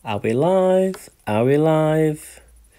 Are we live? Are we live?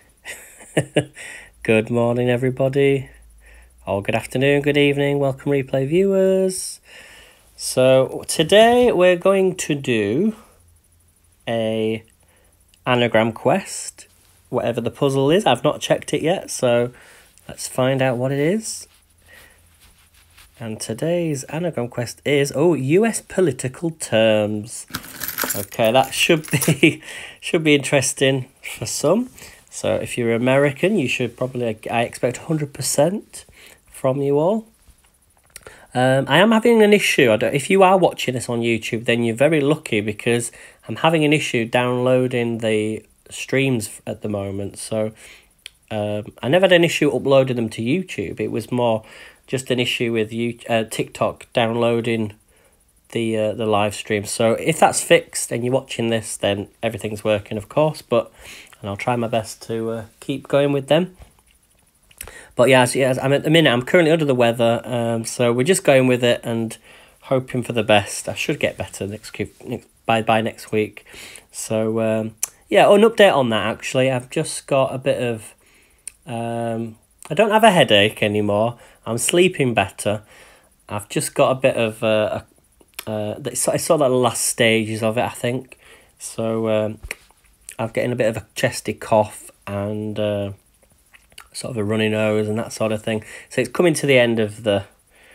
Good morning, everybody. Or good afternoon, good evening. Welcome, replay viewers. So today we're going to do a anagram quest, whatever the puzzle is. I've not checked it yet, so let's find out what it is. And today's anagram quest is US political terms. Okay, that should be interesting for some. So if you're American, you should probably, I expect 100% from you all. I am having an issue. If you are watching this on YouTube, then you're very lucky because I'm having an issue downloading the streams at the moment. So I never had an issue uploading them to YouTube. It was more just an issue with TikTok downloading the live stream. So if that's fixed and you're watching this, then everything's working, of course. And I'll try my best to keep going with them. But yeah, I'm at the minute. I'm currently under the weather, so we're just going with it and hoping for the best. I should get better by next week. So yeah, an update on that. Actually, I've just got a bit of. I don't have a headache anymore. I'm sleeping better. I've just got a bit of it's sort of the last stages of it, I think. So I'm getting a bit of a chesty cough and sort of a runny nose and that sort of thing. So it's coming to the end of that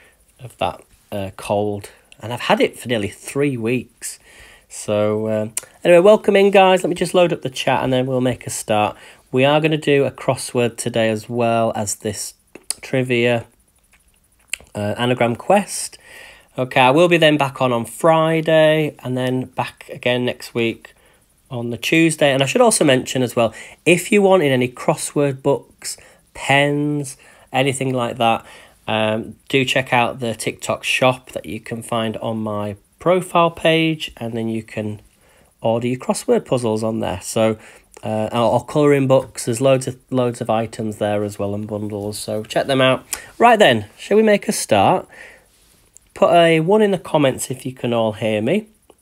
cold, and I've had it for nearly 3 weeks. So anyway, welcome in, guys. Let me just load up the chat and then we'll make a start. We are going to do a crossword today as well as this trivia anagram quest. Okay, I will be then back on Friday and then back again next week on the Tuesday. And I should also mention as well, if you wanted any crossword books, pens, anything like that, do check out the TikTok shop that you can find on my profile page, and then you can order your crossword puzzles on there. So or colouring books, there's loads of items there as well, and bundles, so check them out. Right then, shall we make a start? Put a 1 in the comments if you can all hear me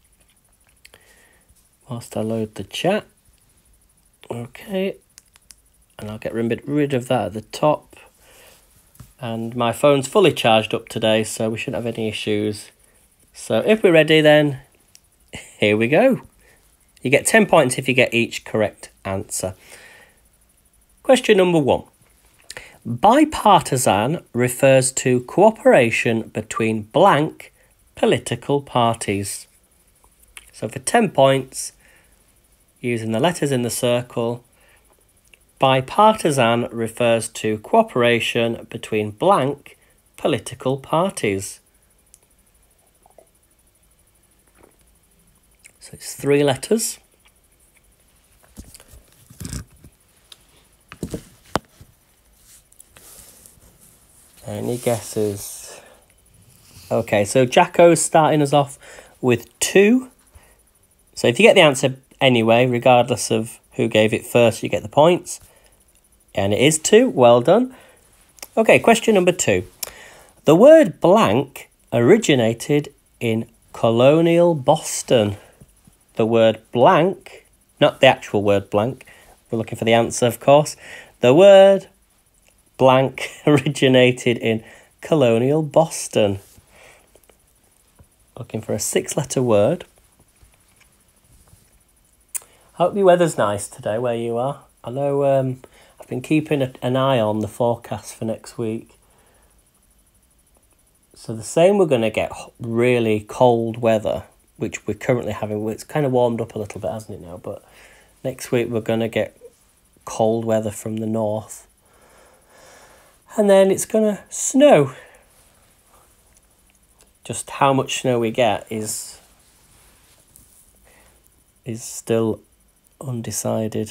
whilst I load the chat. Okay, and I'll get rid of that at the top. And my phone's fully charged up today, so we shouldn't have any issues. So if we're ready, then here we go. You get 10 points if you get each correct answer. Question number 1. Bipartisan refers to cooperation between blank political parties. So for 10 points, using the letters in the circle, bipartisan refers to cooperation between blank political parties. So it's 3 letters. Any guesses? Okay, so Jacko's starting us off with 2. So if you get the answer anyway, regardless of who gave it first, you get the points. And it is 2. Well done. Okay, question number 2. The word blank originated in colonial Boston. The word blank, not the actual word blank. We're looking for the answer, of course. The word blank originated in colonial Boston. Looking for a 6-letter word. Hope your weather's nice today where you are. I know I've been keeping an eye on the forecast for next week. So the same, we're going to get really cold weather, which we're currently having. It's kind of warmed up a little bit, hasn't it now? But next week we're going to get cold weather from the north. And then it's going to snow. Just how much snow we get is still undecided.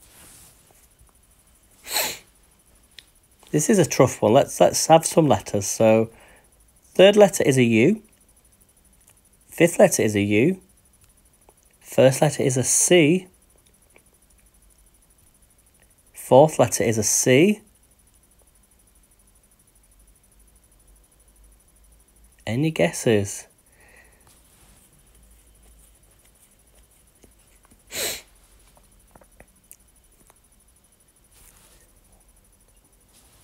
This is a tough one. Let's have some letters. So 3rd letter is a U. 5th letter is a U. 1st letter is a C. 4th letter is a C. Any guesses?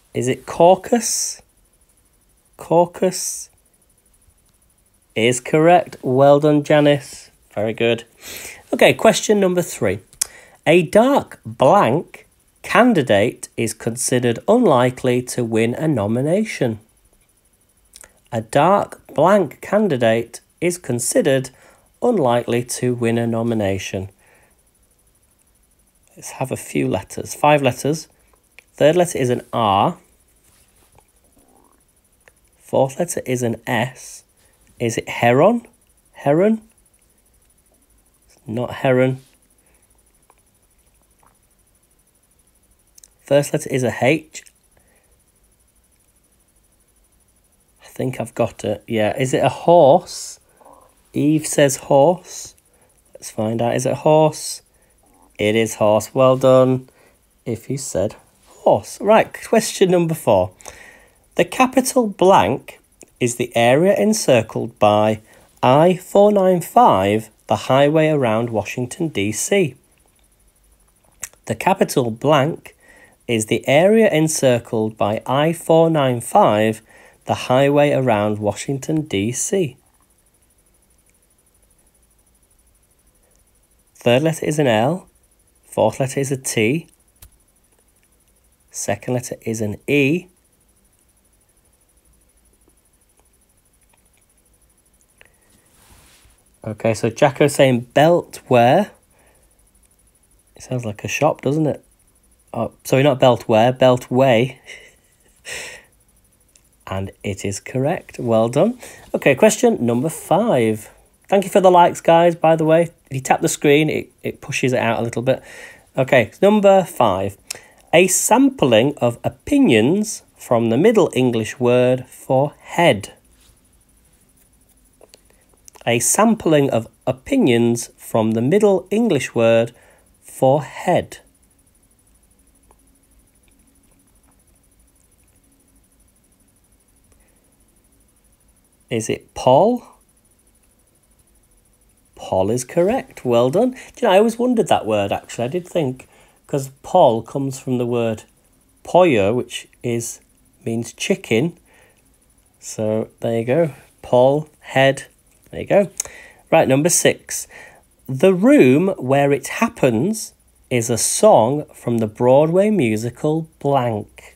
Is it caucus? Caucus is correct. Well done, Janice. Very good. Okay, question number 3. A dark blank candidate is considered unlikely to win a nomination. A dark blank candidate is considered unlikely to win a nomination. Let's have a few letters. 5 letters. Third letter is an R. Fourth letter is an S. Is it heron? Heron? Not heron. First letter is a H. I think I've got it. Yeah. Is it a horse? Eve says horse. Let's find out. Is it horse? It is horse. Well done if you said horse. Right. Question number 4. The capital blank is the area encircled by I-495, the highway around Washington, D.C. The capital blank is the area encircled by I-495, the highway around Washington, D.C. Third letter is an L. Fourth letter is a T. Second letter is an E. Okay, so Jacko's saying Beltware. It sounds like a shop, doesn't it? Oh, sorry, not Beltware, Beltway. And it is correct. Well done. Okay, question number 5. Thank you for the likes, guys, by the way. If you tap the screen, it pushes it out a little bit. Okay, number 5. A sampling of opinions from the Middle English word for head. A sampling of opinions from the Middle English word for head. Is it poll? Poll is correct. Well done. Do you know, I always wondered that word, actually. I did think, because poll comes from the word pollo, which means chicken. So there you go. Poll, head. There you go. Right, number 6. The Room Where It Happens is a song from the Broadway musical Blank.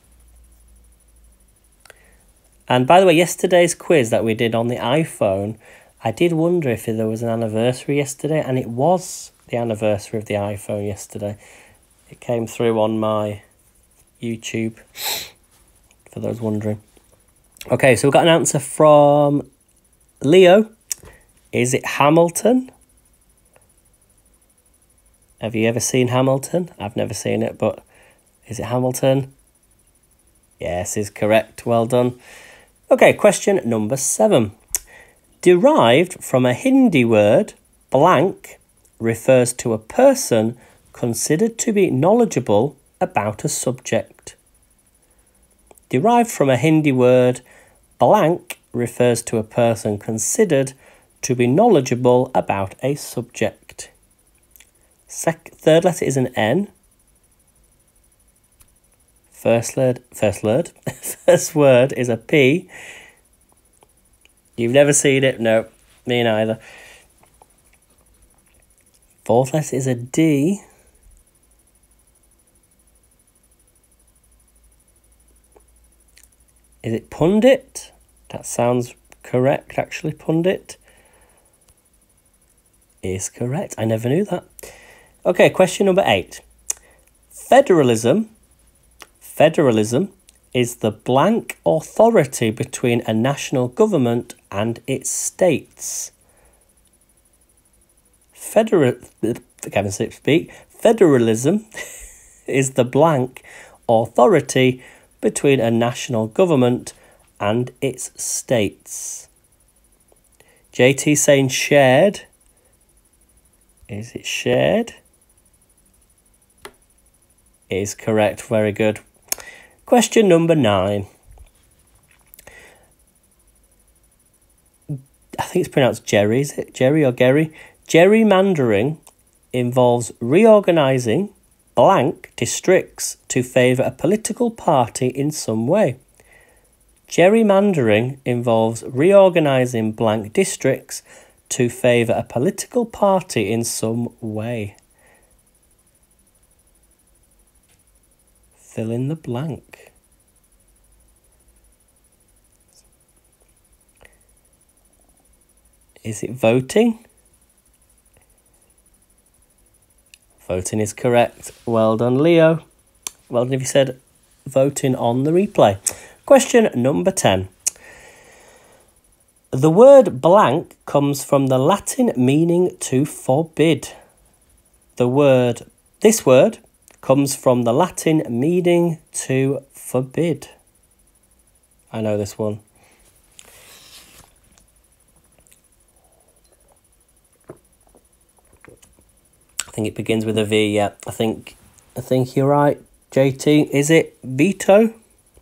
And by the way, yesterday's quiz that we did on the iPhone, I did wonder if there was an anniversary yesterday, and it was the anniversary of the iPhone yesterday. It came through on my YouTube, for those wondering. Okay, so we've got an answer from Leo. Is it Hamilton? Have you ever seen Hamilton? I've never seen it, but is it Hamilton? Yes, is correct. Well done. Okay, question number 7. Derived from a Hindi word, blank refers to a person considered to be knowledgeable about a subject. Derived from a Hindi word, blank refers to a person considered to be knowledgeable about a subject. Third letter is an N. First word is a P. You've never seen it? No, me neither. Fourth letter is a D. Is it pundit? That sounds correct, actually. Pundit is correct. I never knew that. Okay, question number 8. Federalism is the blank authority between a national government and its states. Federalism is the blank authority between a national government and its states. JT saying shared. Is it shared? Is correct. Very good. Question number 9. I think it's pronounced Jerry. Is it Jerry or Gary? Gerrymandering involves reorganising blank districts to favour a political party in some way. Gerrymandering involves reorganising blank districts to favour a political party in some way. Fill in the blank. Is it voting? Voting is correct. Well done, Leo. Well done if you said voting on the replay. Question number 10. The word blank comes from the Latin meaning to forbid. This word comes from the Latin meaning to forbid. I know this one. I think it begins with a V, yeah. I think you're right, JT. Is it veto?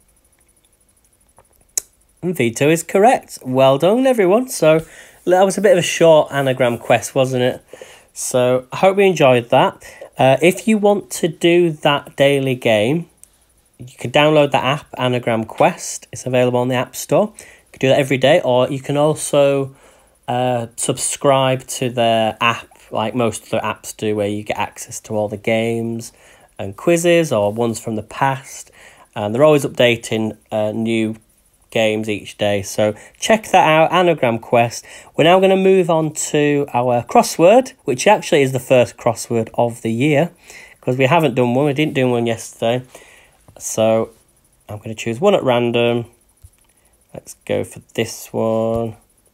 And veto is correct. Well done, everyone. So that was a bit of a short anagram quest, wasn't it? So I hope you enjoyed that. If you want to do that daily game, you can download the app, Anagram Quest. It's available on the App Store. You can do that every day, or you can also subscribe to their app, like most of the apps do, where you get access to all the games and quizzes or ones from the past. And they're always updating new games each day. So check that out, Anagram Quest. We're now going to move on to our crossword, which actually is the first crossword of the year, because we haven't done one. We didn't do one yesterday. So I'm going to choose one at random. Let's go for this one.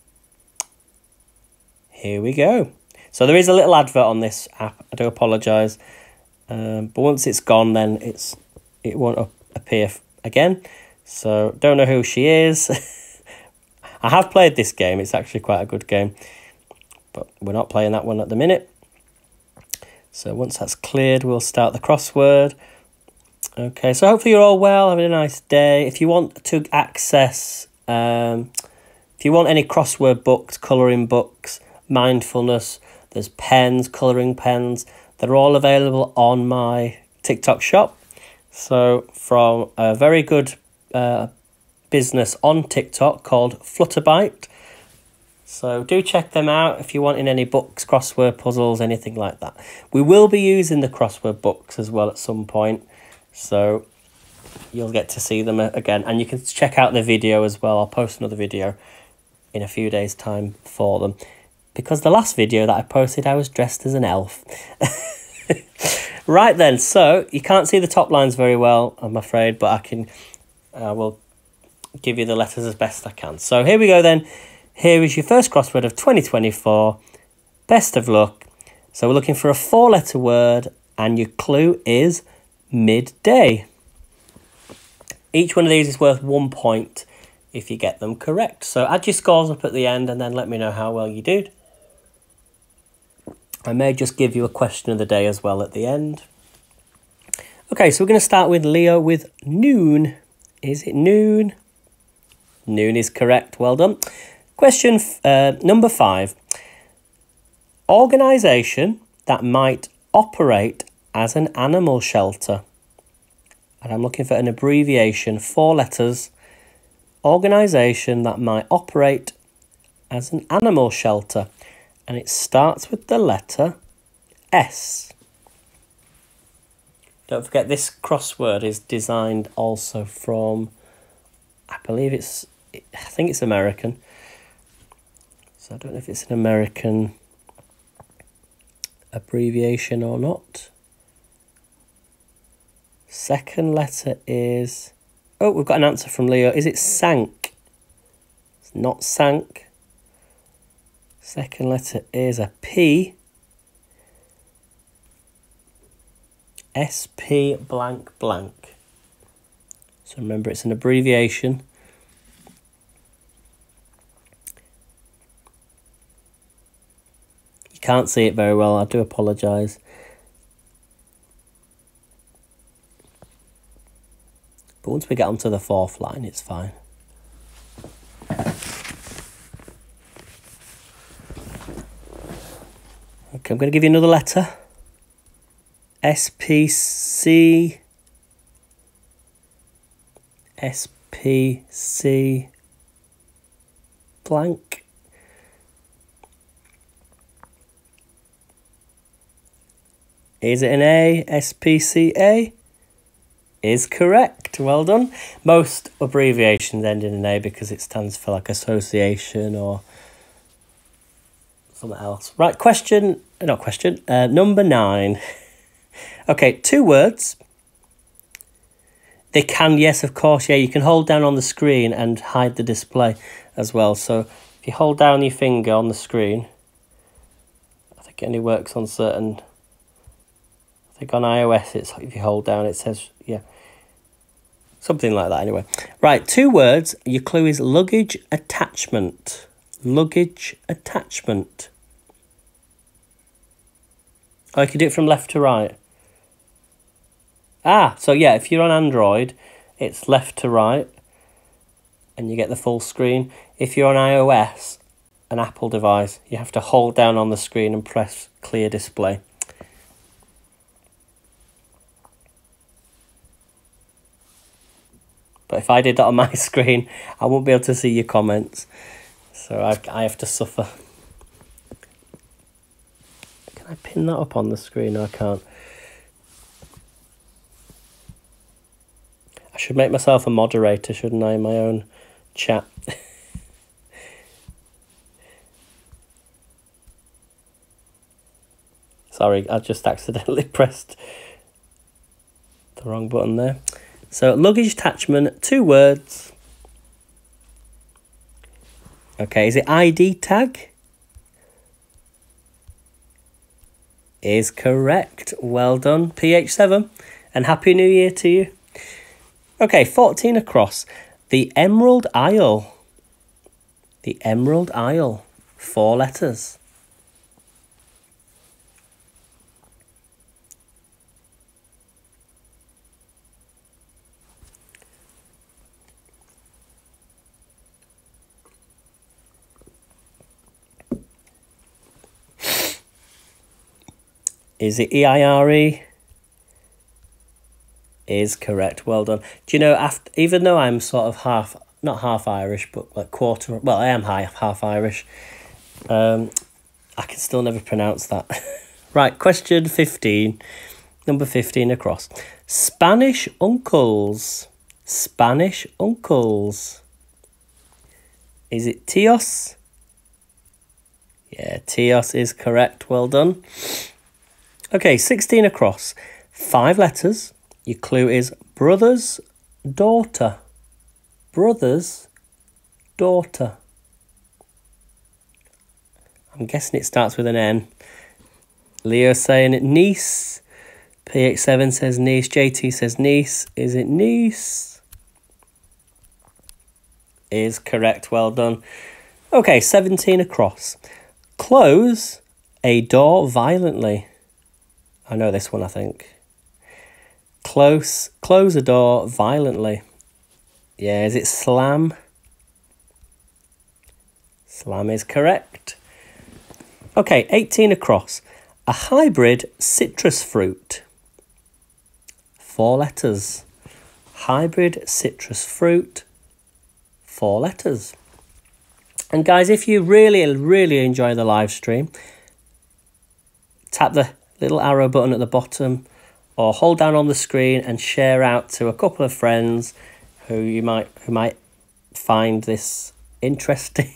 Here we go. So there is a little advert on this app. I do apologise. But once it's gone, then it won't appear again. So don't know who she is. I have played this game. It's actually quite a good game. But we're not playing that one at the minute. So once that's cleared, we'll start the crossword. Okay, so hopefully you're all well, having a nice day. If you want to access, if you want any crossword books, colouring books, mindfulness, there's pens, colouring pens. They're all available on my TikTok shop. So from a very good business on TikTok called Flutterbyte. So do check them out if you want in any books, crossword puzzles, anything like that. We will be using the crossword books as well at some point. So you'll get to see them again. And you can check out the video as well. I'll post another video in a few days' time for them. Because the last video that I posted, I was dressed as an elf. Right then, so you can't see the top lines very well, I'm afraid, but I will give you the letters as best I can. So here we go then. Here is your first crossword of 2024. Best of luck. So we're looking for a 4-letter word, and your clue is midday. Each one of these is worth 1 point if you get them correct. So add your scores up at the end and then let me know how well you did. I may just give you a question of the day as well at the end. Okay, so we're going to start with Leo with noon. Is it noon? Noon is correct. Well done. Question number 5. Organisation that might operate as an animal shelter. And I'm looking for an abbreviation, 4 letters. Organisation that might operate as an animal shelter. And it starts with the letter S. Don't forget, this crossword is designed also from, I think it's American. So I don't know if it's an American abbreviation or not. Second letter is, oh, we've got an answer from Leo. Is it sank? It's not sank. Second letter is a P. SP blank blank. So remember, it's an abbreviation. You can't see it very well. I do apologise. But once we get onto the 4th line, it's fine. Okay, I'm going to give you another letter. SPC. SPC blank. Is it an A? SPCA is correct. Well done. Most abbreviations end in an A because it stands for like association or something else. Right, number 9. Okay, 2 words. They can, yes, of course, yeah, you can hold down on the screen and hide the display as well. So if you hold down your finger on the screen, I think it only works on certain, I think on iOS, it's if you hold down, it says, yeah, something like that anyway. Right, 2 words. Your clue is luggage attachment. Luggage attachment. Oh, you can do it from left to right. Ah, so yeah, if you're on Android, it's left to right, and you get the full screen. If you're on iOS, an Apple device, you have to hold down on the screen and press clear display. But if I did that on my screen, I won't be able to see your comments. So I have to suffer. Can I pin that up on the screen? No, I can't. I should make myself a moderator, shouldn't I, in my own chat? Sorry, I just accidentally pressed the wrong button there. So, luggage attachment, 2 words. Okay, is it ID tag? Is correct. Well done, PH7. And Happy New Year to you. Okay, 14 across. The Emerald Isle. The Emerald Isle. 4 letters. Is it EIRE? Is correct. Well done. Do you know, even though I'm sort of not half Irish, but like quarter, well, I am half Irish, I can still never pronounce that. Right, question 15, number 15 across. Spanish uncles. Spanish uncles. Is it tíos? Yeah, tíos is correct. Well done. Okay, 16 across. 5 letters. Your clue is brother's daughter. Brother's daughter. I'm guessing it starts with an N. Leo's saying niece. PH7 says niece. JT says niece. Is it niece? Is correct. Well done. Okay, 17 across. Close a door violently. I know this one, I think. Close a door violently. Yeah, is it slam? Slam is correct. Okay, 18 across. A hybrid citrus fruit. 4 letters. Hybrid citrus fruit. 4 letters. And guys, if you really enjoy the live stream, tap the little arrow button at the bottom or hold down on the screen and share out to a couple of friends who might find this interesting.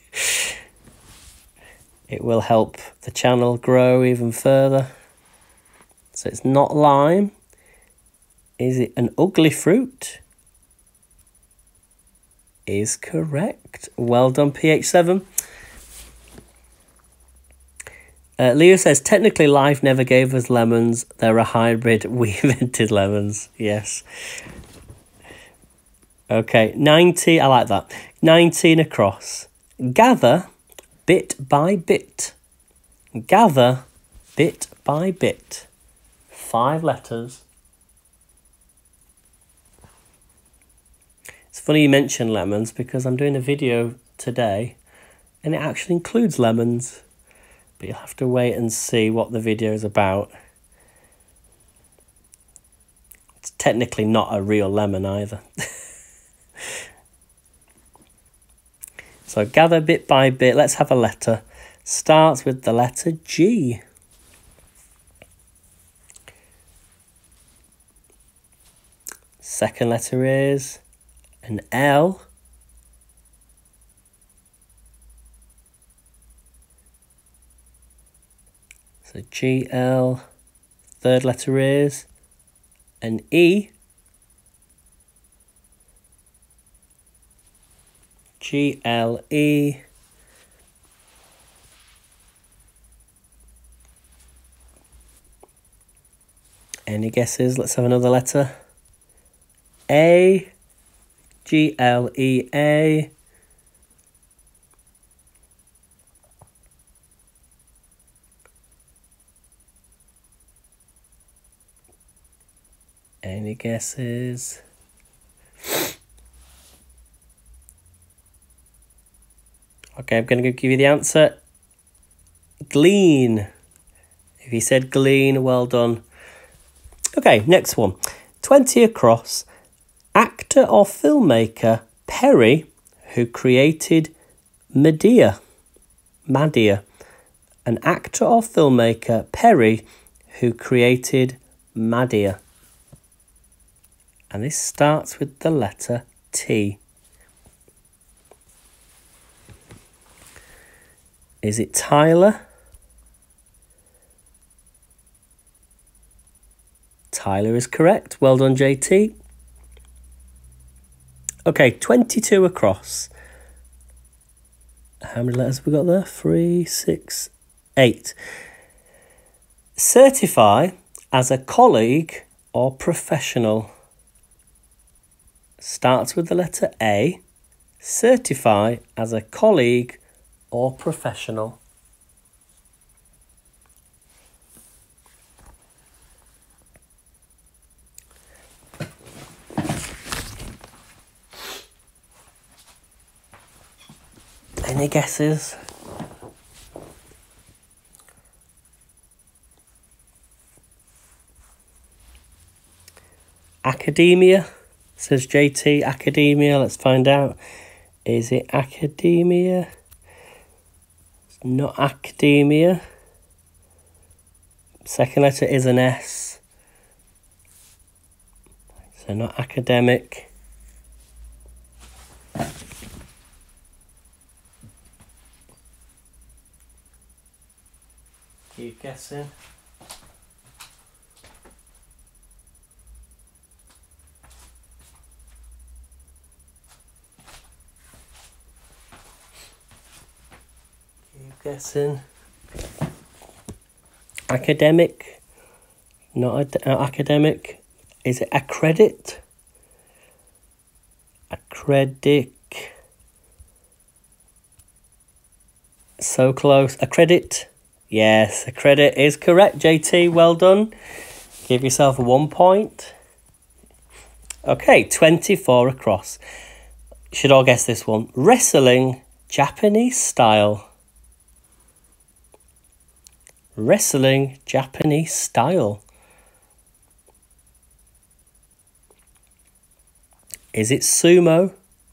It will help the channel grow even further. So it's not lime. Is it an ugly fruit? Is correct. Well done, PH7. Leo says, technically life never gave us lemons. They're a hybrid. We invented lemons. Yes. Okay, 90. I like that. 19 across. Gather bit by bit. Gather bit by bit. 5 letters. It's funny you mention lemons because I'm doing a video today and it actually includes lemons. But you'll have to wait and see what the video is about. technically not a real lemon either. So gather bit by bit. Let's have a letter. Starts with the letter G. Second letter is an L. So G-L. Third letter is an E. G-L-E. Any guesses? Let's have another letter. A. G-L-E-A. Any guesses? Okay, I'm going to give you the answer. Glean. If you said glean, well done. Okay, next one. 20 across. Actor or filmmaker Perry, who created Madea. An actor or filmmaker Perry, who created Madea. And this starts with the letter T. Is it Tyler? Tyler is correct. Well done, JT. Okay, 22 across. How many letters have we got there? 3, 6, 8. Certify as a colleague or professional. Starts with the letter A. Certify as a colleague or professional. Any guesses? Academia, says JT. Academia, let's find out. Is it academia? It's not academia. Second letter is an S. So not academic. Keep guessing. Keep guessing. Academic. Not academic. Is it accredit? Accredit. So close. Accredit. Yes, accredit is correct, JT. Well done. Give yourself 1 point. Okay, 24 across. Should all guess this one. Wrestling, Japanese style. Wrestling, Japanese style. Is it sumo?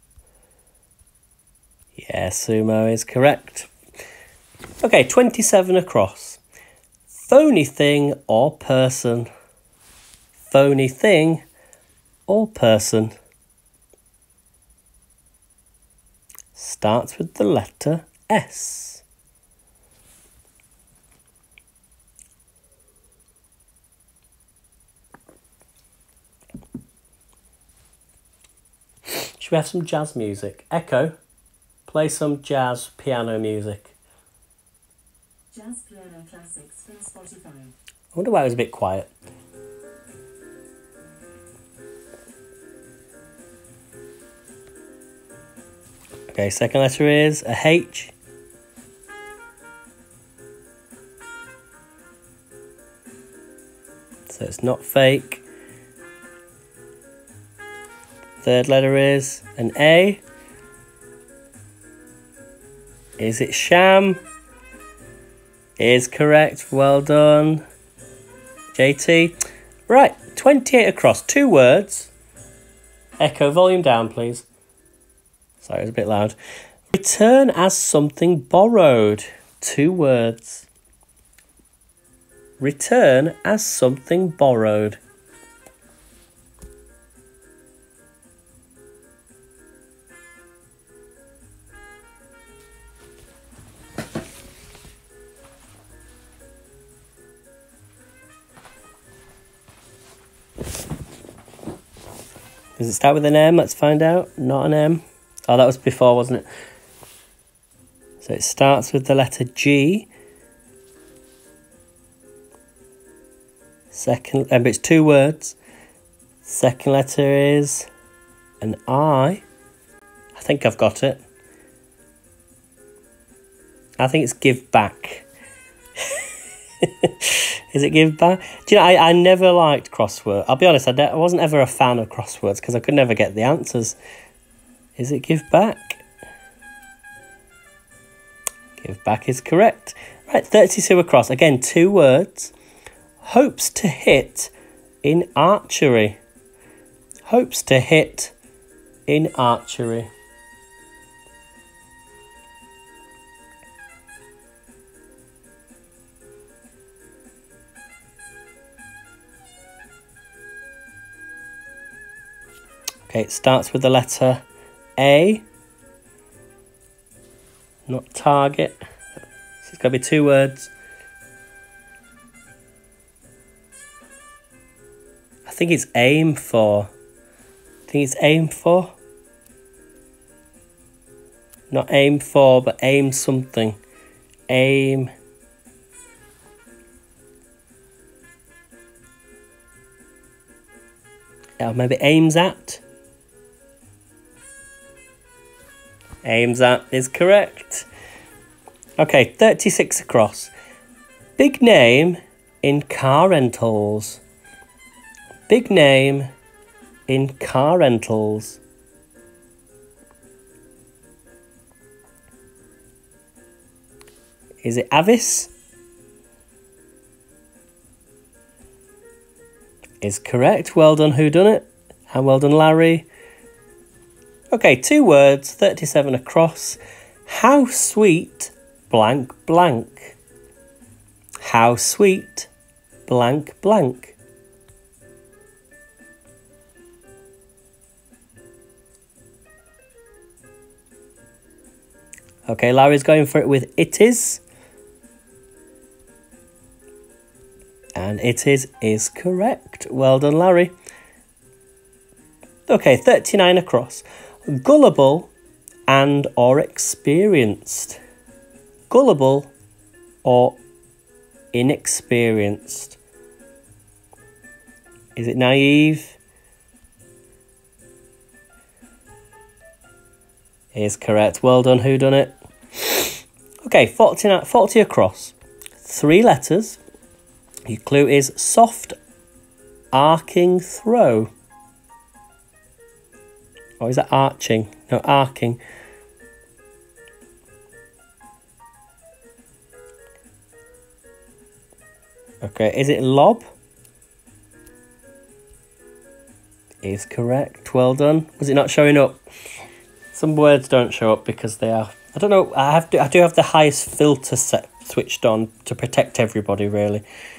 Yeah, sumo is correct. Okay, 27 across. Phony thing or person. Phony thing or person. Starts with the letter S. Should we have some jazz music? Echo, play some jazz piano music. Jazz piano classics from Spotify. I wonder why it was a bit quiet. Okay, second letter is a H. So it's not fake. Third letter is an A. Is it sham? Is correct. Well done, JT. Right, 28 across. 2 words. Echo, volume down, please. Sorry, it was a bit loud. Return as something borrowed. 2 words. Return as something borrowed. Does it start with an M? Let's find out. Not an M. Oh, that was before, wasn't it? So it starts with the letter G. Second, but it's 2 words. Second letter is an I. I think I've got it. I think it's give back. Is it give back? Do you know, I never liked crossword. I'll be honest, I wasn't ever a fan of crosswords because I could never get the answers. Is it give back? Give back is correct. Right, 32 across. Again, 2 words. Hopes to hit in archery. Hopes to hit in archery. Okay, it starts with the letter A. Not target. So it's got to be 2 words. I think it's aim for. I think it's aim for. Not aim for, but aim something. Aim. Yeah, maybe aims at. Aims at is correct. Okay, 36 across. Big name in car rentals. Big name in car rentals. Is it Avis? Is correct. Well done, who done it? And well done, Larry. Okay, 2 words, 37 across. How sweet blank blank. How sweet blank blank. Okay, Larry's going for it with it is. And it is correct. Well done, Larry. Okay, 39 across. Gullible and or experienced. Gullible or inexperienced. Is it naive? Is correct. Well done, who done it? Okay, 40 across. 3 letters. Your clue is soft arcing throw. Or is that arching? No, arcing. Okay, is it lob? Is correct. Well done. Was it not showing up? Some words don't show up because they are. I don't know. I do have the highest filter set switched on to protect everybody, really.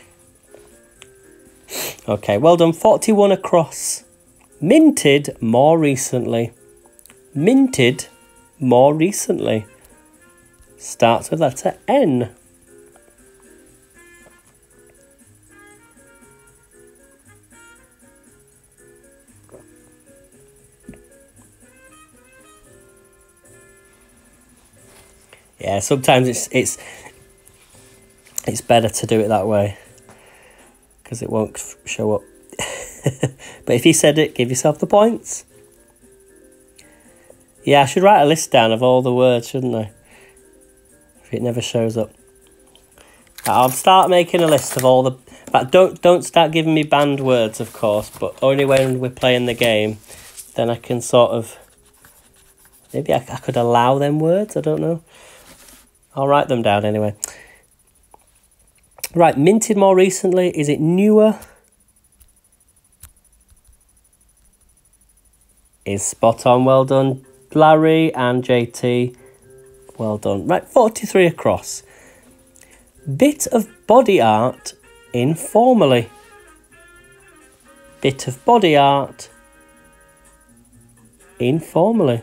Okay, well done. 41 across. Minted more recently. Minted more recently. Starts with letter N. Yeah, sometimes it's better to do it that way because it won't show up. But if you said it, give yourself the points. Yeah, I should write a list down of all the words, shouldn't I? If it never shows up. I'll start making a list of all the... But don't start giving me banned words, of course, but only when we're playing the game. Then I can sort of... Maybe I could allow them words, I don't know. I'll write them down anyway. Right, minted more recently. Is it newer? is spot on. Well done, Larry and JT. Well done. Right, 43 across. Bit of body art informally. Bit of body art informally.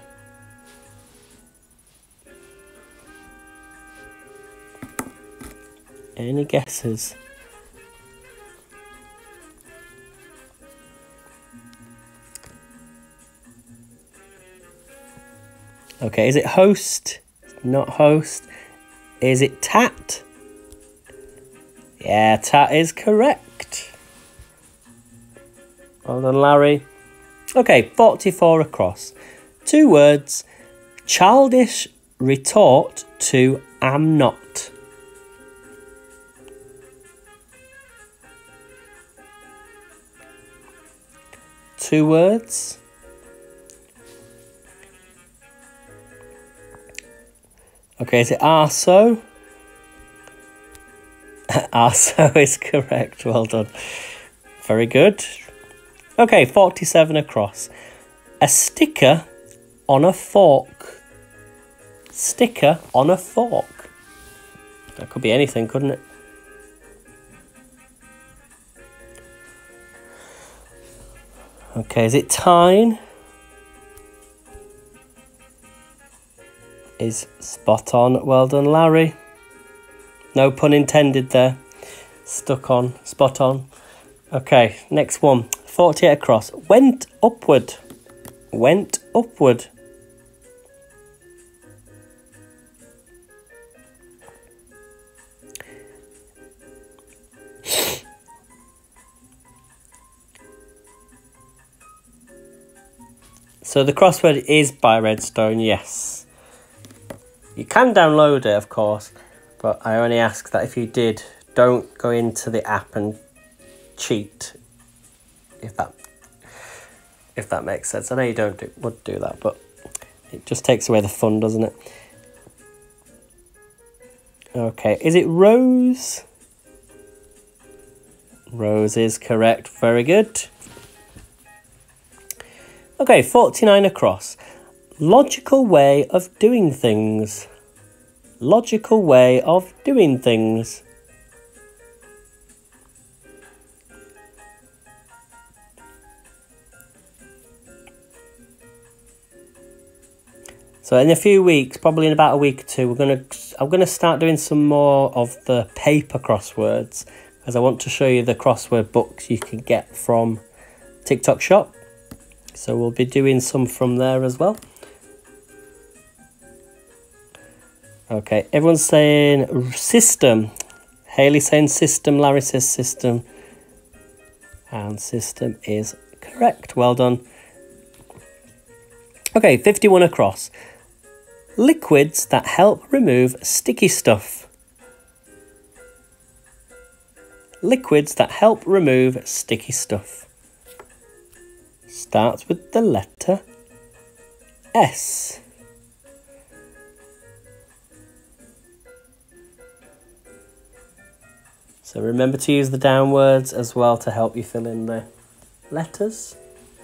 Any guesses? Okay, is it host? Not host. Is it tat? Yeah, tat is correct. Well done, Larry. Okay, 44 across. 2 words. Childish retort to am not. Two words. Okay, is it arso? Arso is correct. Well done. Very good. Okay, 47 across. A sticker on a fork. Sticker on a fork. That could be anything, couldn't it? Okay, is it tine? Is spot on. Well done, Larry. No pun intended there. Stuck on. Spot on. Okay, next one. 48 across. Went upward. Went upward. So the crossword is by Redstone, yes. You can download it, of course, but I only ask that if you did, don't go into the app and cheat, if that makes sense. I know you would do that, but it just takes away the fun, doesn't it? Okay, is it rose? Rose is correct. Very good. Okay, 49 across. Logical way of doing things. Logical way of doing things. So in a few weeks, probably in about a week or two, I'm gonna start doing some more of the paper crosswords, as I want to show you the crossword books you can get from TikTok Shop. So we'll be doing some from there as well. Okay, everyone's saying system. Haley saying system, Larry says system. And system is correct. Well done. Okay, 51 across. Liquids that help remove sticky stuff. Liquids that help remove sticky stuff. Starts with the letter S. So remember to use the downwards as well to help you fill in the letters.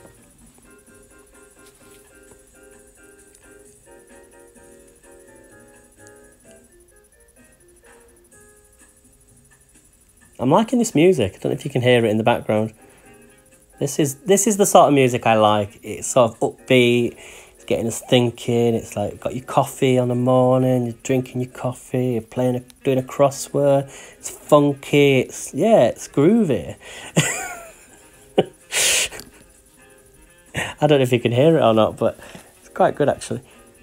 I'm liking this music. I don't know if you can hear it in the background. This is the sort of music I like. It's sort of upbeat. It's getting us thinking. It's like got your coffee on the morning. You're drinking your coffee. You're doing a crossword. It's funky. It's groovy. I don't know if you can hear it or not, but it's quite good actually.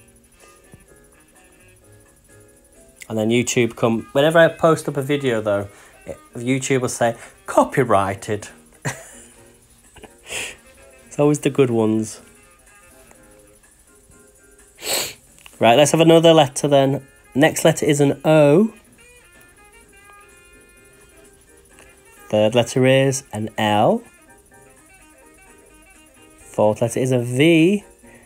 And then YouTube whenever I post up a video though, YouTube will say copyrighted. It's always the good ones. Right, let's have another letter then. Next letter is an O. Third letter is an L. Fourth letter is a V.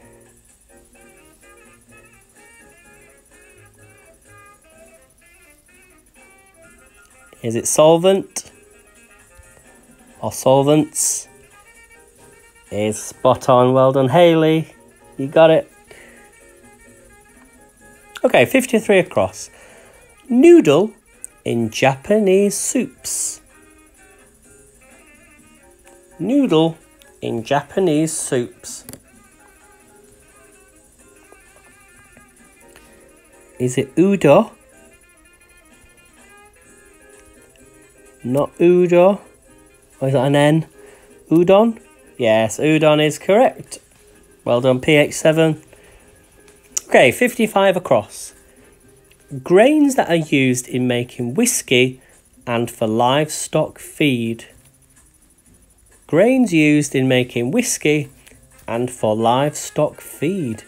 Is it solvent or solvents? Is spot on. Well done, Hayley. You got it. Okay, 53 across. Noodle in Japanese soups. Noodle in Japanese soups. Is it udo? Not udo. Or is that an N? Udon? Yes, udon is correct. Well done, PH7. Okay, 55 across. Grains that are used in making whiskey and for livestock feed. Grains used in making whiskey and for livestock feed.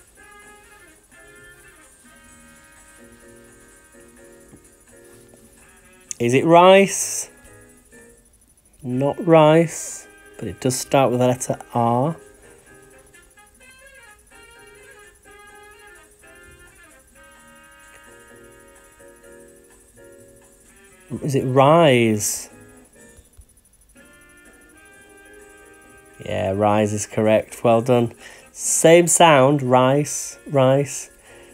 Is it rice? Not rice, but it does start with the letter R. Is it rise? Yeah, rise is correct. Well done. Same sound, rice, rice.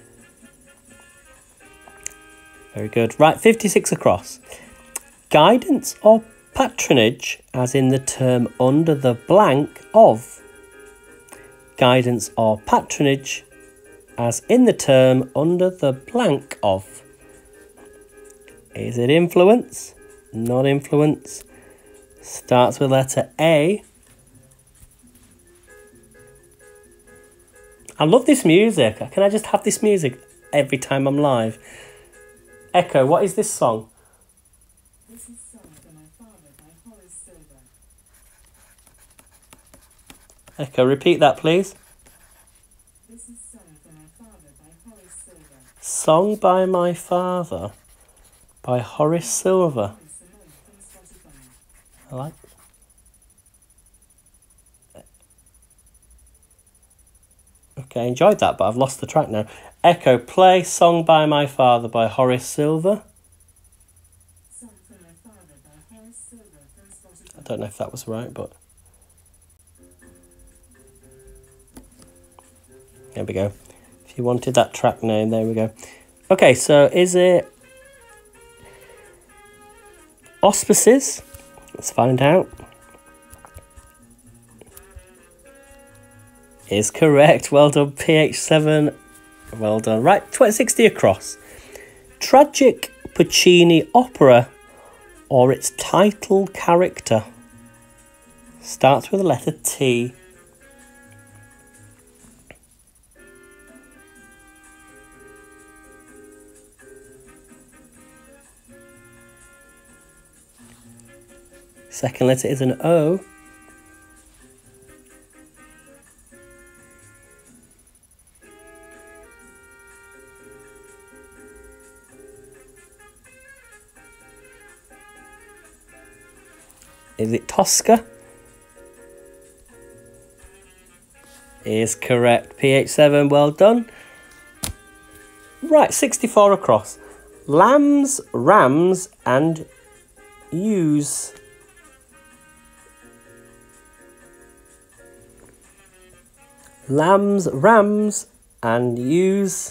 Very good. Right, 56 across. Guidance or patronage, as in the term under the blank of. Guidance or patronage, as in the term under the blank of. Is it influence? Not influence. Starts with letter A. I love this music. Can I just have this music every time I'm live? Echo, what is this song? This is Song for My Father by Horace Silver. Echo, repeat that, please. This is Song for My Father by Horace Silver. Song by My Father by Horace Silver. I like it. Okay, I enjoyed that, but I've lost the track now. Echo, play Song by My Father by Horace Silver. Song for My Father by Horace Silver from Spotify. I don't know if that was right, but... There we go. If you wanted that track name, there we go. Okay, so is it auspices? Let's find out. Is correct. Well done, PH7. Well done. Right, 60 across. Tragic Puccini opera or its title character. Starts with the letter T. Second letter is an O. Is it Tosca? Is correct. PH7, well done. Right, 64 across. Lambs, rams, and ewes. Lambs, rams, and ewes.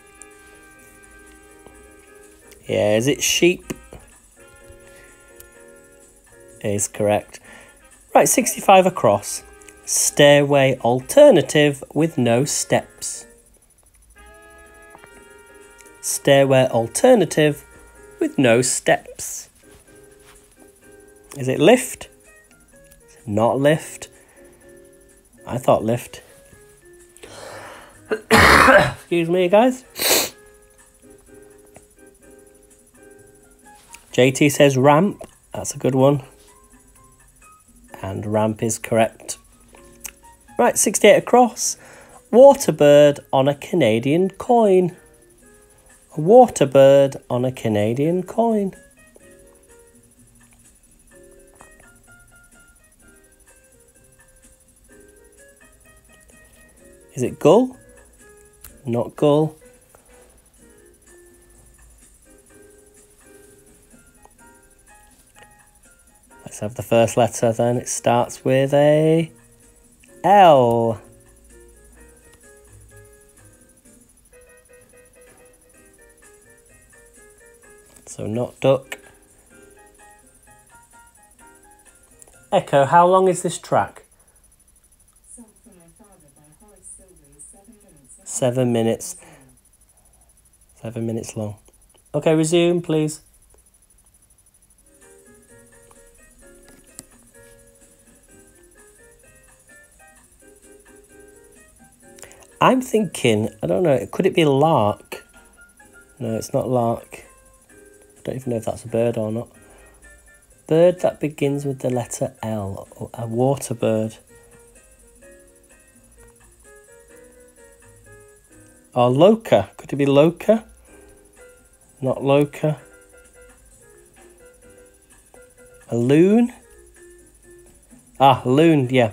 Yeah, is it sheep? Is correct. Right, 65 across. Stairway alternative with no steps. Stairway alternative with no steps. Is it lift? Not lift. I thought lift. Excuse me, guys. JT says ramp. That's a good one. And ramp is correct. Right, 68 across. Waterbird on a Canadian coin. A waterbird on a Canadian coin. Is it gull? Not gull. Let's have the first letter then. It starts with a L. So not duck. Echo, how long is this track? Song for My Father by Horace Silver is 7 minutes. 7 minutes. 7 minutes long. Okay, resume, please. I'm thinking, I don't know, could it be lark? No, it's not lark. I don't even know if that's a bird or not. Bird that begins with the letter L. A water bird. Or loca. Could it be loca? Not loca. A loon? Ah, loon, yeah.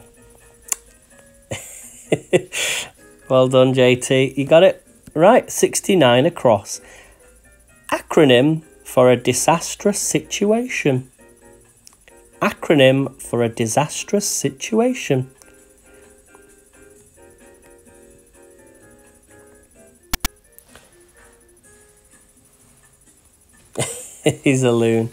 Well done, JT. You got it? Right, 69 across. Acronym for a disastrous situation. Acronym for a disastrous situation. He's a loon.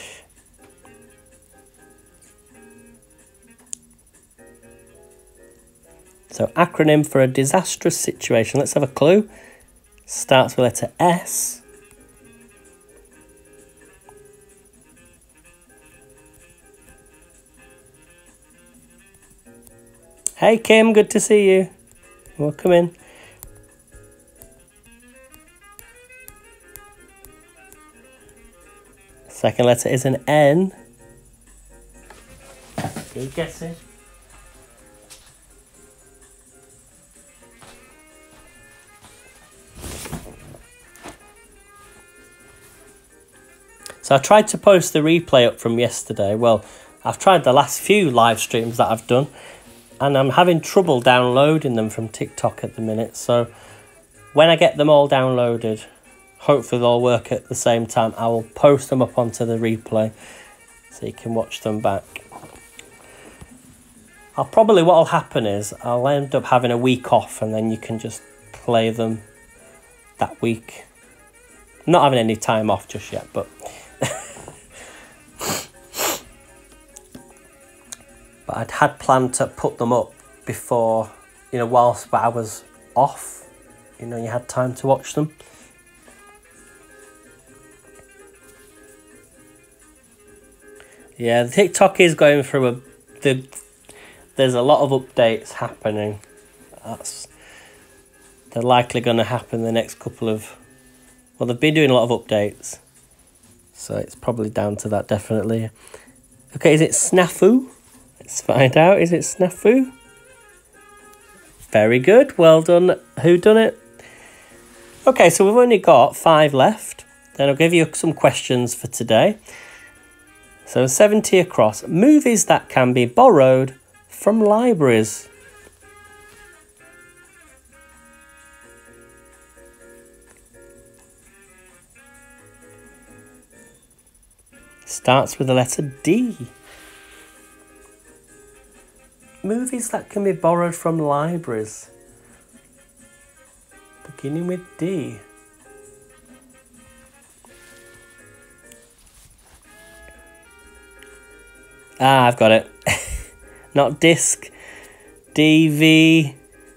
So acronym for a disastrous situation. Let's have a clue. Starts with letter S. Hey Kim, good to see you. Welcome in. Second letter is an N. Are you guessing? So I tried to post the replay up from yesterday. Well, I've tried the last few live streams that I've done, and I'm having trouble downloading them from TikTok at the minute. So when I get them all downloaded, hopefully they'll work at the same time. I will post them up onto the replay so you can watch them back. What'll happen is I'll end up having a week off, and then you can just play them that week. I'm not having any time off just yet, but but I'd had planned to put them up before, whilst I was off. You had time to watch them. Yeah, the TikTok is going through there's a lot of updates happening. They're likely going to happen the next couple of... Well, they've been doing a lot of updates. So it's probably down to that, definitely. Okay, is it snafu? Let's find out. Is it snafu? Very good. Well done. Who done it? Okay, so we've only got 5 left. Then I'll give you some questions for today. So 70 across. Movies that can be borrowed from libraries. Starts with the letter D. Movies that can be borrowed from libraries. Beginning with D. Ah, I've got it. Not disc. DV.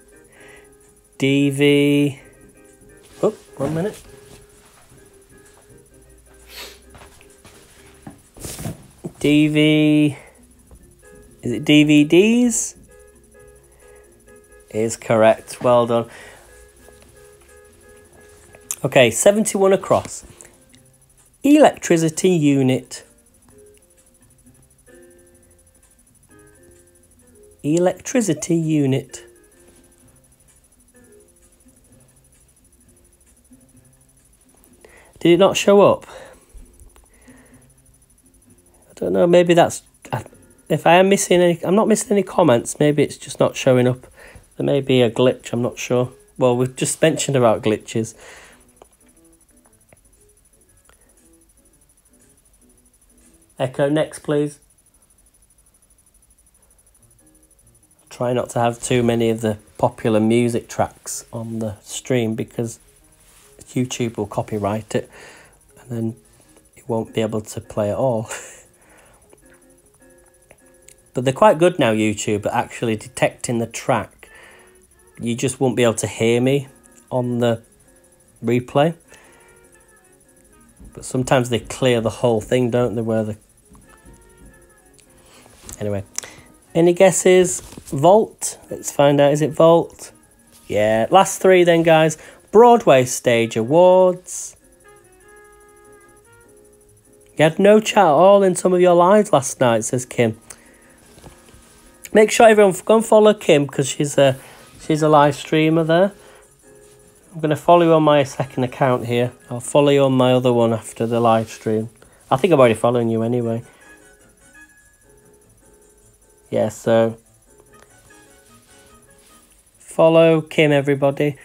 Oh, 1 minute. DV. Is it DVDs? Is correct. Well done. Okay, 71 across. Electricity unit. Electricity unit. Did it not show up? I don't know, maybe that's... If I am missing any... I'm not missing any comments, maybe it's just not showing up. There may be a glitch, I'm not sure. Well, we've just mentioned about glitches. Echo, next please. try not to have too many of the popular music tracks on the stream because YouTube will copyright it and then it won't be able to play at all. But they're quite good now, YouTube, at actually detecting the track. You just won't be able to hear me on the replay. But sometimes they clear the whole thing, don't they? Anyway, any guesses? Vault? Let's find out. Is it Vault? Yeah, last three then, guys. Broadway Stage Awards. You had no chat at all in some of your lives last night, says Kim. Make sure everyone go and follow Kim because she's a live streamer there. I'm going to follow you on my second account here. I'll follow you on my other one after the live stream. I think I'm already following you anyway. Yeah, so follow Kim, everybody.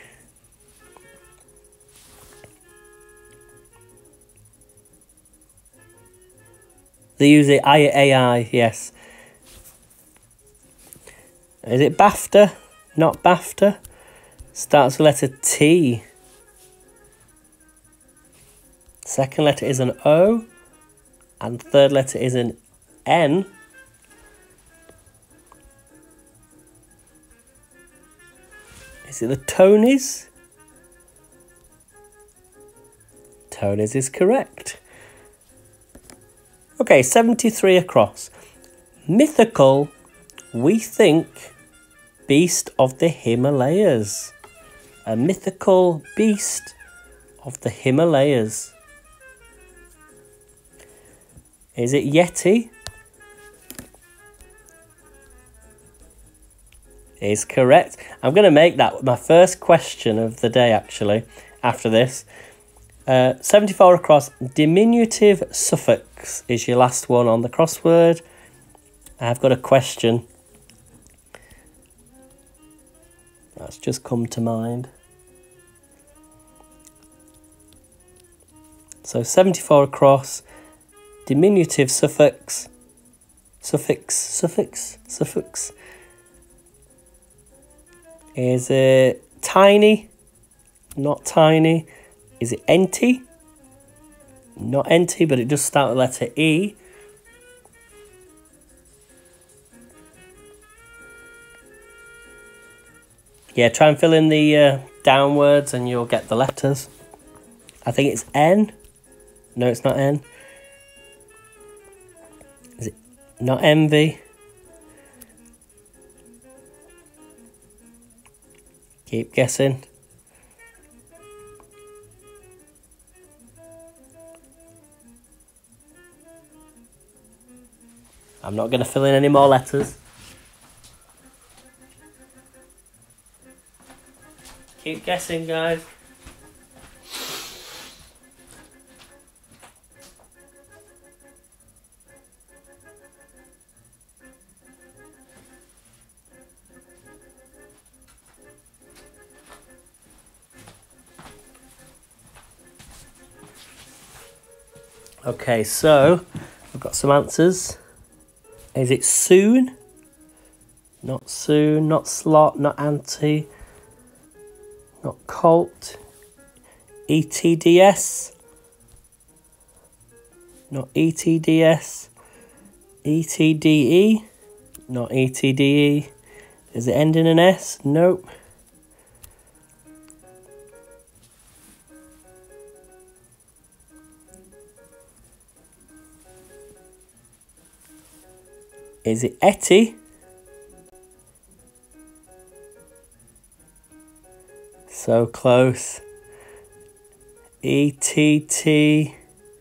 They use it AI, yes. Is it BAFTA? Not BAFTA. Starts with letter T. Second letter is an O. And third letter is an N. Is it the Tonys? Tonys is correct. Okay, 73 across. Mythical, we think, beast of the Himalayas. A mythical beast of the Himalayas. Is it Yeti? Is correct. I'm going to make that my first question of the day, actually, after this. 74 across. Diminutive suffix is your last one on the crossword. I've got a question that's just come to mind. So 74 across. Diminutive suffix. Suffix. Is it tiny? Not tiny. Is it enty? Not enty, but it does start with letter E. Yeah, try and fill in the downwards and you'll get the letters. I think it's N. No, it's not N. Is it not envy? Keep guessing. I'm not going to fill in any more letters. Keep guessing, guys. Okay, so I've got some answers. Is it soon? Not soon, not slot, not anti, not cult. ETDS? Not ETDS. ETDE? Not ETDE. Does it end in an S? Nope. Is it Etty? So close. ETTE?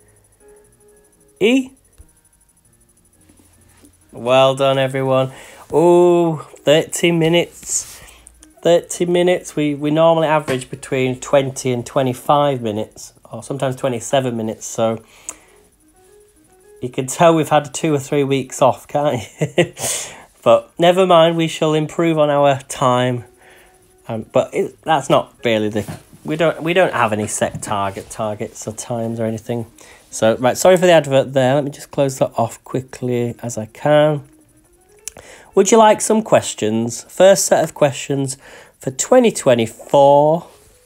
Well done, everyone. Oh, 30 minutes. 30 minutes. We normally average between 20 and 25 minutes, or sometimes 27 minutes, so you can tell we've had 2 or 3 weeks off, can't you? But never mind, we shall improve on our time. But that's not really we don't have any set targets or times or anything. So right, sorry for the advert there. Let me just close that off quickly as I can. Would you like some questions? First set of questions for 2024.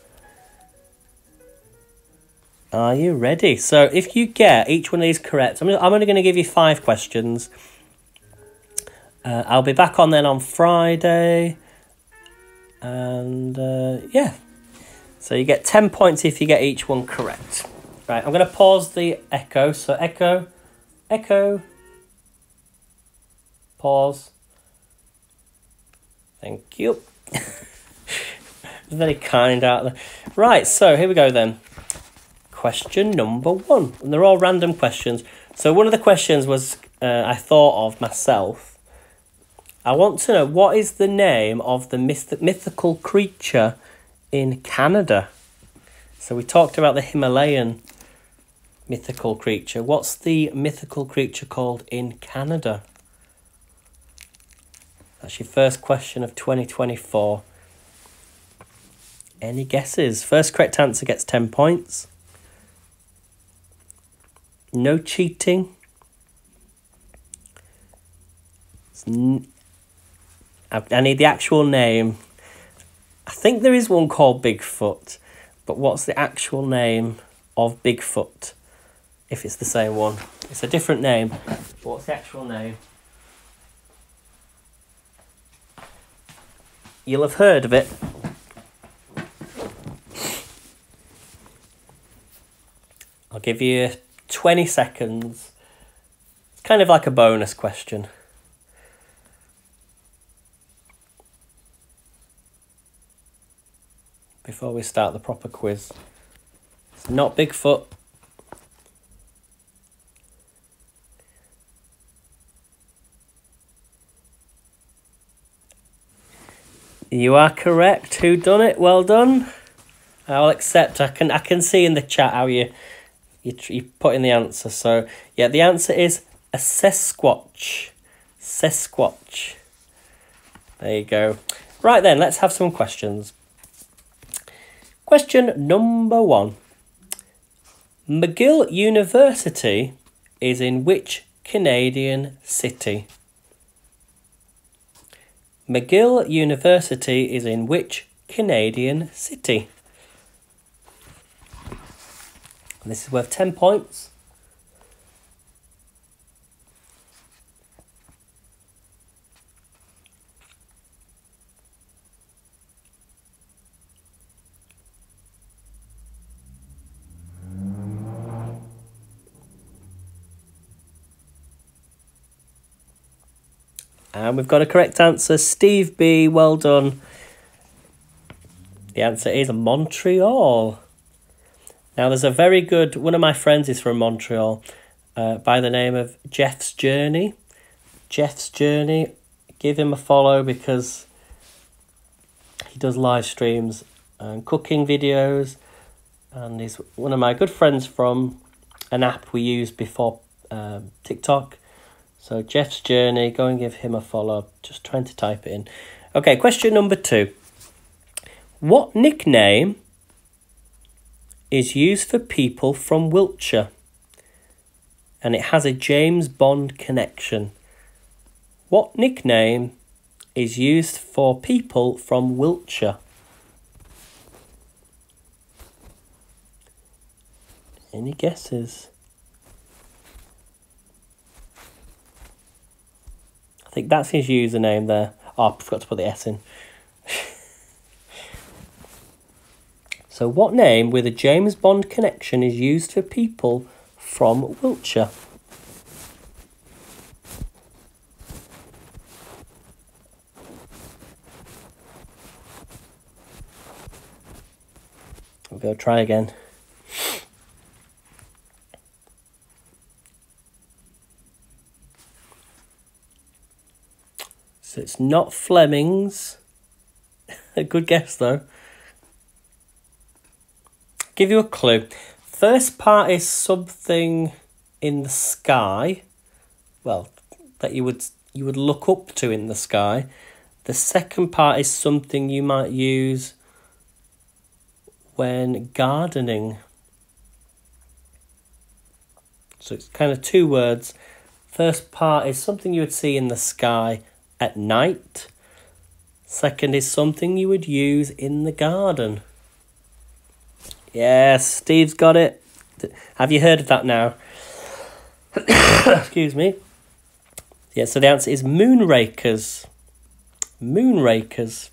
Are you ready? So if you get each one of these correct, I'm only going to give you 5 questions. I'll be back on then on Friday. And yeah. So you get 10 points if you get each one correct. Right, I'm going to pause the echo. So echo, echo, pause. Thank you. Very kind out there. Right, so here we go then. Question number 1. And they're all random questions. So one of the questions was I thought of myself. I want to know, what is the name of the mythical creature in Canada? So we talked about the Himalayan mythical creature. What's the mythical creature called in Canada? That's your first question of 2024. Any guesses? First correct answer gets 10 points. No cheating. I need the actual name. I think there is one called Bigfoot, but what's the actual name of Bigfoot? If it's the same one. It's a different name, but what's the actual name? You'll have heard of it. I'll give you 20 seconds. It's kind of like a bonus question. Before we start the proper quiz. It's not Bigfoot. You are correct. Who done it? Well done. I'll accept. I can see in the chat how you put in the answer. So yeah, the answer is a Sasquatch. Sasquatch. There you go. Right then, let's have some questions. Question number 1. McGill University is in which Canadian city? McGill University is in which Canadian city? And this is worth 10 points. And we've got a correct answer. Steve B, well done. The answer is Montreal. Now, there's a very good... One of my friends is from Montreal by the name of Jeff's Journey. Jeff's Journey. Give him a follow because he does live streams and cooking videos. And he's one of my good friends from an app we used before TikTok. So Jeff's Journey, go and give him a follow. Just trying to type it in. Okay, question number 2. What nickname is used for people from Wiltshire? And it has a James Bond connection. What nickname is used for people from Wiltshire? Any guesses? I think that's his username there. Oh, I forgot to put the S in. So what name with a James Bond connection is used for people from Wiltshire? We'll go try again. So it's not Flemings. A good guess though. Give you a clue. First part is something in the sky. Well, that you would look up to in the sky. The second part is something you might use when gardening. So it's kind of 2 words. First part is something you would see in the sky at night. Second is something you would use in the garden. Yes, Steve's got it. Have you heard of that now? Excuse me. Yeah, so the answer is moonrakers. Moonrakers.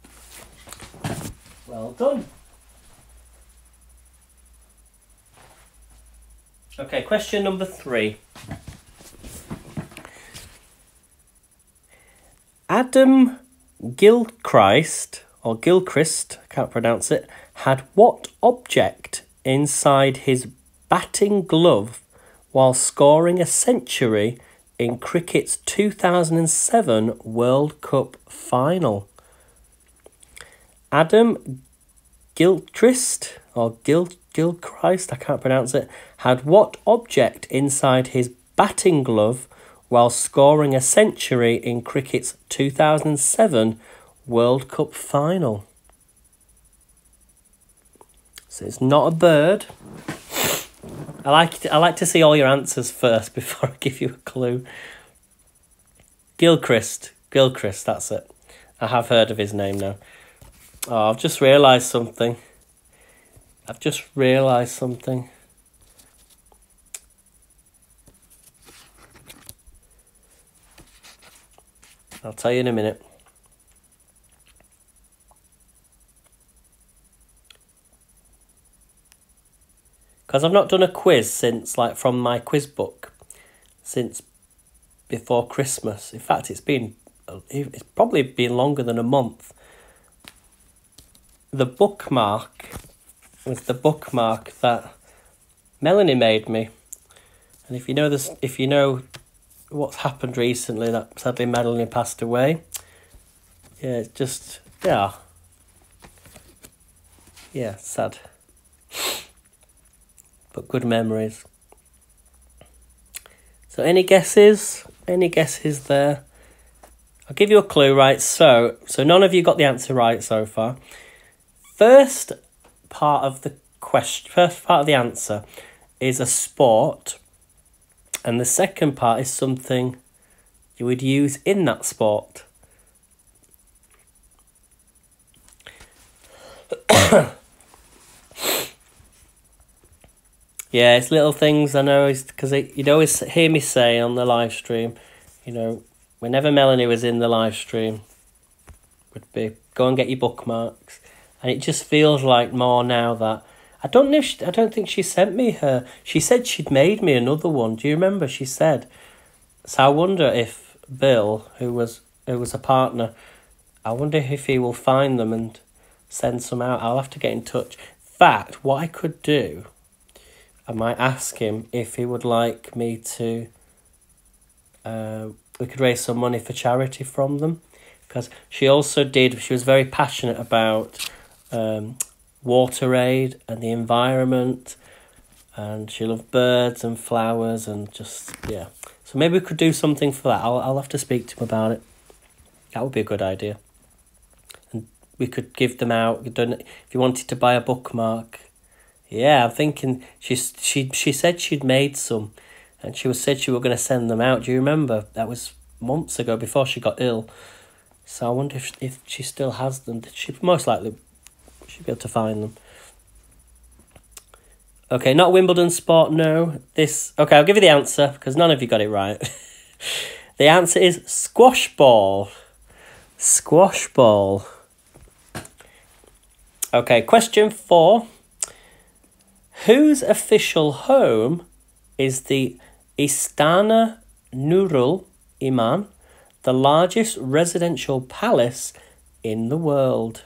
Well done. Okay, question number 3. Adam Gilchrist, I can't pronounce it, had what object inside his batting glove while scoring a century in cricket's 2007 World Cup final? Adam Gilchrist, Gilchrist, I can't pronounce it, had what object inside his batting glove while scoring a century in cricket's 2007 World Cup final? So it's not a bird. I like to see all your answers first before I give you a clue. Gilchrist, that's it. I have heard of his name now. Oh, I've just realised something. I'll tell you in a minute. Because I've not done a quiz since, from my quiz book, since before Christmas. In fact, it's probably been longer than a month. The bookmark was the bookmark that Melanie made me. And if you know what's happened recently, that sadly Melanie passed away. Yeah, it's just, yeah, sad. But good memories. So any guesses? Any guesses there? I'll give you a clue, right? So none of you got the answer right so far. First part of the answer is a sport, and the second part is something you would use in that sport. Yeah, it's little things, I know, because you'd always hear me say on the live stream, whenever Melanie was in the live stream, would be, go and get your bookmarks. And it just feels like more now that, I don't think she sent me her, she said she'd made me another one. Do you remember? She said. So I wonder if Bill, who was a partner, I wonder if he will find them and send some out. I'll have to get in touch. In fact, what I could do, I might ask him if he would like me to, we could raise some money for charity from them. Because she was very passionate about water aid and the environment, and she loved birds and flowers and just, yeah. So maybe we could do something for that. I'll have to speak to him about it. That would be a good idea. And we could give them out. If you wanted to buy a bookmark. Yeah, I'm thinking she said she'd made some, and said she were going to send them out. Do you remember? That was months ago, before she got ill. So I wonder if she still has them. She most likely should be able to find them. Okay, not Wimbledon sport, no. Okay, I'll give you the answer, because none of you got it right. The answer is squash ball. Squash ball. Okay, question 4. Whose official home is the Istana Nurul Iman, the largest residential palace in the world?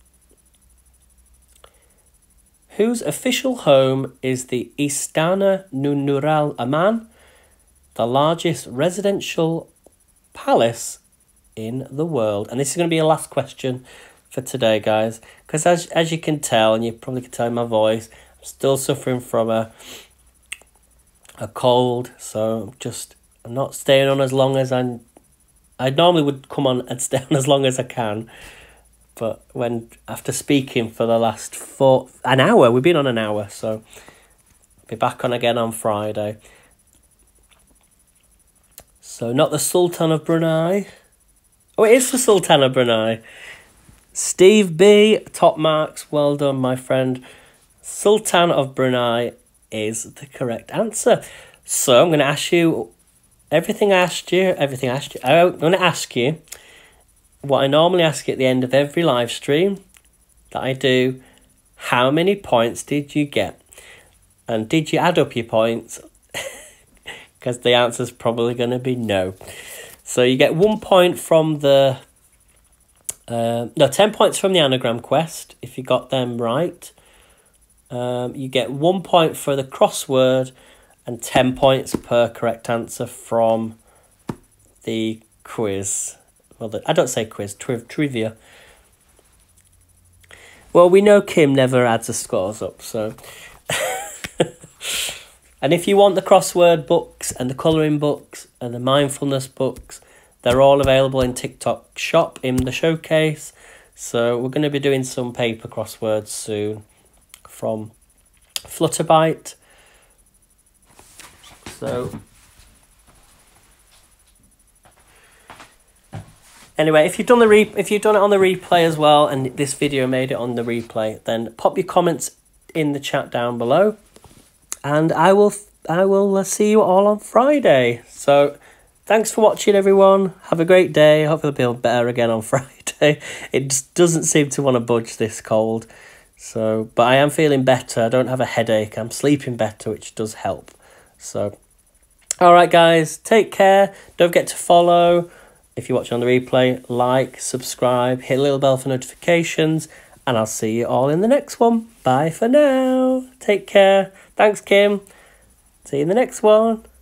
Whose official home is the Istana Nurul Iman, the largest residential palace in the world? And this is going to be a last question for today, guys, because as you can tell, and you probably can tell in my voice, I'm still suffering from a cold, so I'm not staying on as long as I normally would come on and stay on as long as I can. But after speaking for the last an hour, we've been on an hour, so I'll be back on again on Friday. So not the Sultan of Brunei, Oh, it is the Sultan of Brunei. Steve B, top marks. Well done, my friend. Sultan of Brunei is the correct answer. So I'm going to ask you everything I asked you. I'm going to ask you what I normally ask you at the end of every live stream that I do. How many points did you get? And did you add up your points? Because the answer's probably going to be no. So you get 1 point from the... 10 points from the Anagram Quest, if you got them right. You get 1 point for the crossword and 10 points per correct answer from the quiz. Well, I don't say quiz, trivia. Well, we know Kim never adds the scores up, so... And if you want the crossword books and the colouring books and the mindfulness books, they're all available in TikTok shop in the showcase. So we're going to be doing some paper crosswords soon from Flutterbyte. So anyway, if you've done it on the replay as well, and this video made it on the replay, then pop your comments in the chat down below, and I will see you all on Friday. So thanks for watching, everyone. Have a great day. Hopefully I'll be better again on Friday. It just doesn't seem to want to budge, this cold. So, but I am feeling better. I don't have a headache. I'm sleeping better, which does help. So, all right, guys, take care. Don't forget to follow. If you're watching on the replay, like, subscribe, hit the little bell for notifications, and I'll see you all in the next one. Bye for now. Take care. Thanks, Kim. See you in the next one.